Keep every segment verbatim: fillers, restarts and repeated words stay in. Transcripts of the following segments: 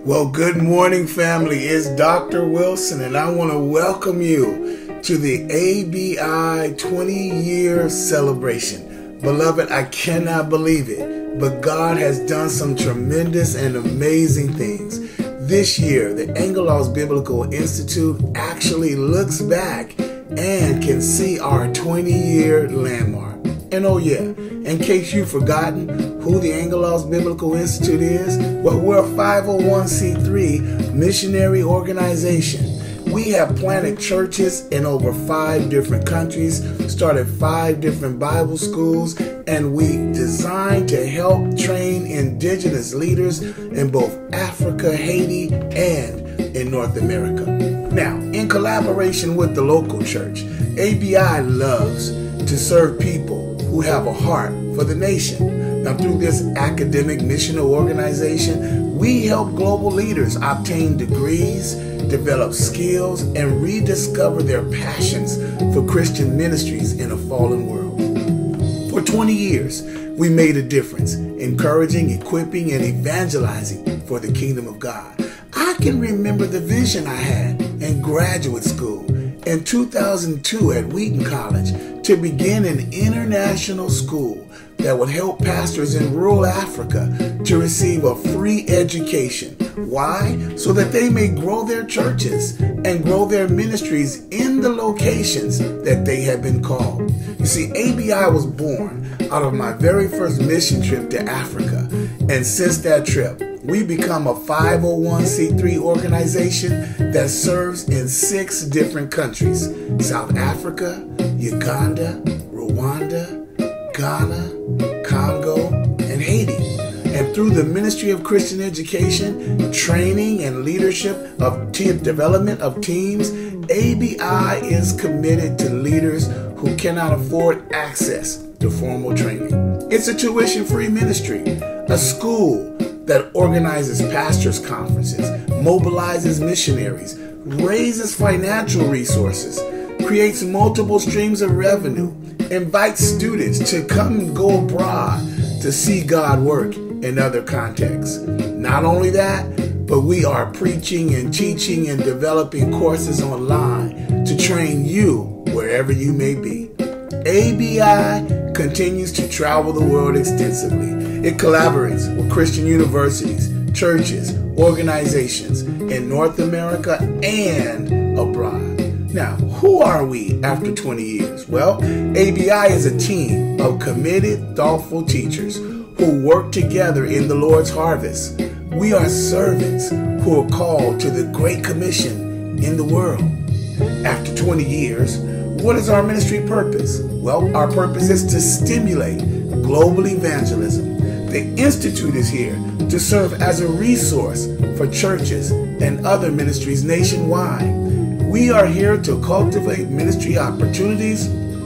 Well, good morning, family. It's Doctor Wilson, and I want to welcome you to the A B I twenty-year celebration. Beloved, I cannot believe it, but God has done some tremendous and amazing things. This year, the Angelos Biblical Institute actually looks back and can see our twenty-year landmark. And oh yeah, in case you've forgotten who the Angelos Biblical Institute is, well, we're a five oh one c three missionary organization. We have planted churches in over five different countries, started five different Bible schools, and we designed to help train indigenous leaders in both Africa, Haiti, and in North America. Now, in collaboration with the local church, A B I loves to serve people who have a heart for the nation. Now, through this academic missional organization, we help global leaders obtain degrees, develop skills, and rediscover their passions for Christian ministries in a fallen world. For twenty years, we made a difference, encouraging, equipping, and evangelizing for the kingdom of God. I can remember the vision I had in graduate school in two thousand two at Wheaton College to begin an international school that would help pastors in rural Africa to receive a free education. Why? So that they may grow their churches and grow their ministries in the locations that they have been called. You see, A B I was born out of my very first mission trip to Africa. And since that trip, we become a five oh one c three organization that serves in six different countries: South Africa, Uganda, Rwanda, Ghana, Congo, and Haiti. And through the Ministry of Christian Education, training, and leadership of te- development of teams, A B I is committed to leaders who cannot afford access to formal training. It's a tuition-free ministry, a school that organizes pastors' conferences, mobilizes missionaries, raises financial resources, creates multiple streams of revenue, invites students to come and go abroad to see God work in other contexts. Not only that, but we are preaching and teaching and developing courses online to train you wherever you may be. A B I continues to travel the world extensively. It collaborates with Christian universities, churches, organizations in North America and abroad. Now, who are we after twenty years? Well, A B I is a team of committed, thoughtful teachers who work together in the Lord's harvest. We are servants who are called to the Great Commission in the world. After twenty years, what is our ministry purpose? Well, our purpose is to stimulate global evangelism. The Institute is here to serve as a resource for churches and other ministries nationwide. We are here to cultivate ministry opportunities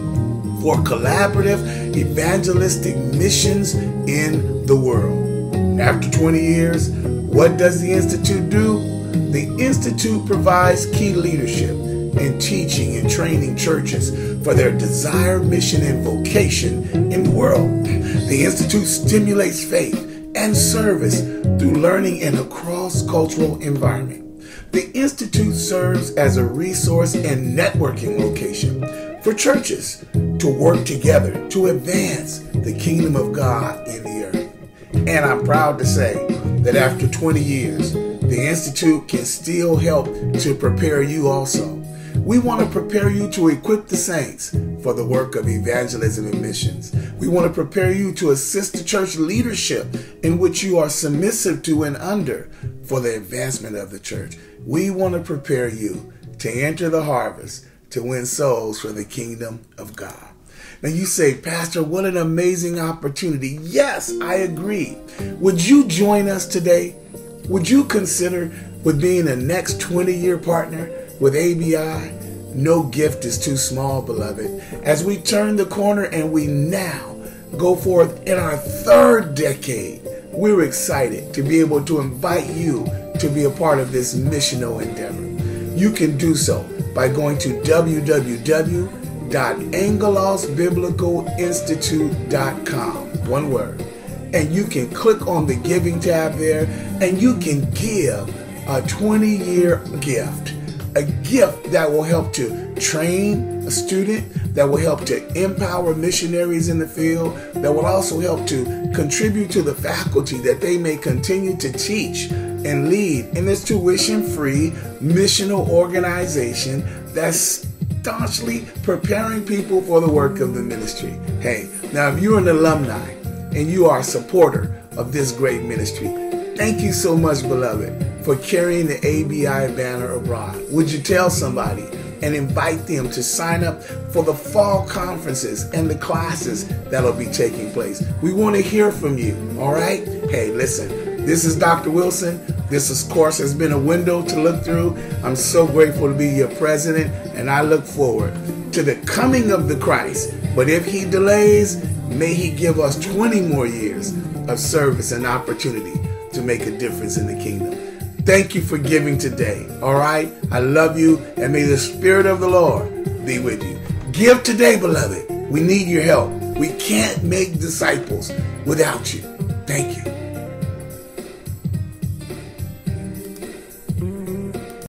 for collaborative evangelistic missions in the world. After twenty years, what does the Institute do? The Institute provides key leadership in teaching and training churches for their desired mission and vocation in the world. The Institute stimulates faith and service through learning in a cross-cultural environment. The Institute serves as a resource and networking location for churches to work together to advance the kingdom of God in the earth. And I'm proud to say that after twenty years, the Institute can still help to prepare you also. We want to prepare you to equip the saints for the work of evangelism and missions. We want to prepare you to assist the church leadership in which you are submissive to and under for the advancement of the church. We want to prepare you to enter the harvest to win souls for the kingdom of God. Now you say, Pastor, what an amazing opportunity. Yes, I agree. Would you join us today? Would you consider with being a next twenty-year partner with A B I? No gift is too small, beloved. As we turn the corner and we now go forth in our third decade, we're excited to be able to invite you to be a part of this missional endeavor. You can do so by going to w w w dot angelos biblical institute dot com. One word. and you can click on the giving tab there, and you can give a twenty-year gift, a gift that will help to train a student, that will help to empower missionaries in the field, that will also help to contribute to the faculty that they may continue to teach and lead in this tuition-free missional organization that's staunchly preparing people for the work of the ministry. Hey, now if you're an alumni and you are a supporter of this great ministry, thank you so much, beloved, for carrying the A B I banner abroad. Would you tell somebody and invite them to sign up for the fall conferences and the classes that'll be taking place? We want to hear from you, all right? Hey, listen, this is Doctor Wilson. This, of course, has been a window to look through. I'm so grateful to be your president, and I look forward to the coming of the Christ. But if he delays, may he give us twenty more years of service and opportunity to make a difference in the kingdom. Thank you for giving today, all right? I love you, and may the Spirit of the Lord be with you. Give today, beloved. We need your help. We can't make disciples without you. Thank you.